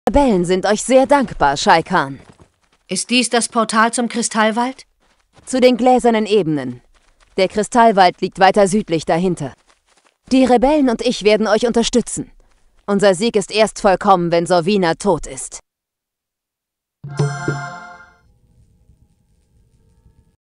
Die Rebellen sind euch sehr dankbar, Shai Kahn. Ist dies das Portal zum Kristallwald? Zu den gläsernen Ebenen. Der Kristallwald liegt weiter südlich dahinter. Die Rebellen und ich werden euch unterstützen. Unser Sieg ist erst vollkommen, wenn Sorvina tot ist.